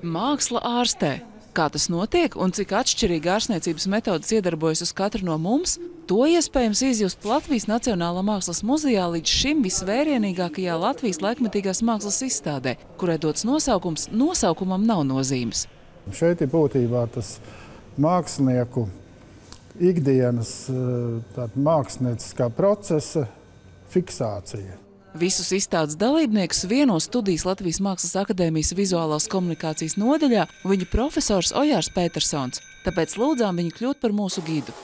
Māksla ārstē. Kā tas notiek un cik atšķirīgi ārstniecības metodas iedarbojas uz katru no mums, to iespējams izjust Latvijas Nacionālā mākslas muzejā līdz šim visvērienīgākajā Latvijas laikmetīgās mākslas izstādē, kurai dots nosaukums "Nosaukumam nav nozīmes". Šeit ir būtībā tas mākslinieku ikdienas mākslinieckā procesa fiksācija. Visus izstādes dalībniekus vieno studijas Latvijas Mākslas akadēmijas vizuālās komunikācijas nodaļā viņu profesors Ojārs Petersons, tāpēc lūdzām viņu kļūt par mūsu gidu.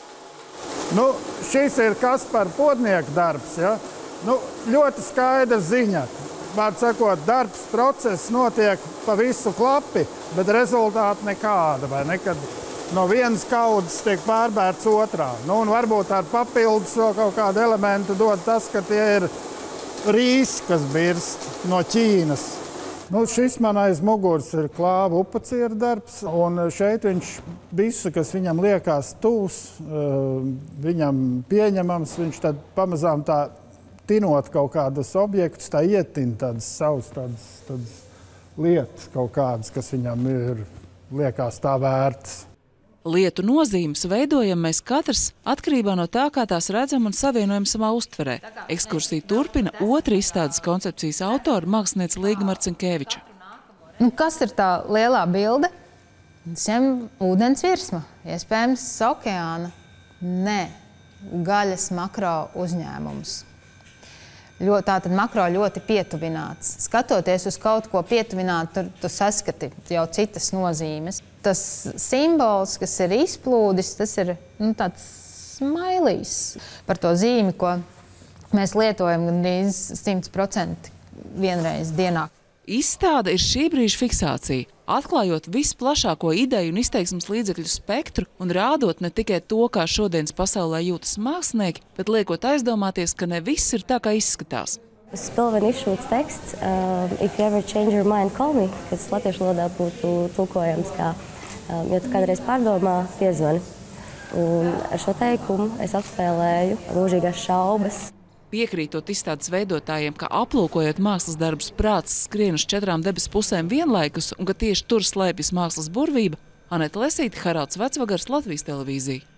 Šis ir Kaspara Podnieka darbs. Ja? Ļoti skaidra ziņa. Vārds sakot, darbs, process notiek pa visu klapi, bet rezultāti nekāda. Vai nekad no vienas kaudzes tiek pārbērts otrā. Un varbūt ar papildus vēl kaut kādu elementu dod tas, ka tie ir rīsi, kas birst no Ķīnas. Šis man aiz muguras ir Klāva Upaciera darbs, un šeit viņš visu, kas viņam liekas tuvs, viņam pieņemams, viņš tad pamazām tā tinot kaut kādas objektus, tā ietin tādas savas tādas lietas kaut kādas, kas viņam ir liekas tā vērtas. Lietu nozīmes veidojam mēs katrs atkarībā no tā, kā tās redzam un savienojam savā uztverē. Ekskursiju turpina otra izstādes koncepcijas autora māksliniece Līga Marcinkeviča. Kas ir tā lielā bilde? Zem ūdens virsma, iespējams okeāna. Nē, gaļas makro uzņēmums. Tātad makro ļoti pietuvināts. Skatoties uz kaut ko pietuvinātu, tu saskati jau citas nozīmes. Tas simbols, kas ir izplūdis, tas ir tāds smailijs par to zīmi, ko mēs lietojam gandrīz 100% vienreiz dienā. Izstāde ir šī brīža fiksācija, atklājot visplašāko ideju un izteiksmes līdzekļu spektru un rādot ne tikai to, kā šodienas pasaulē jūtas mākslinieki, bet liekot aizdomāties, ka ne viss ir tā, kā izskatās. Spilvena izšūts teksts "If you ever change your mind, call me", kas latviešu valodā būtu tulkojams kā "Ja tu kādreiz pārdomā, piezvani". Un ar šo teikumu es apspēlēju mūžīgās šaubas. Piekrītot izstādes veidotājiem, ka aplūkojot mākslas darbus prāts skrien uz 4 debesu pusēm vienlaikus un ka tieši tur slēpjas mākslas burvība, Aneta Lesīte, Haralds Vecvagars, Latvijas televīzija.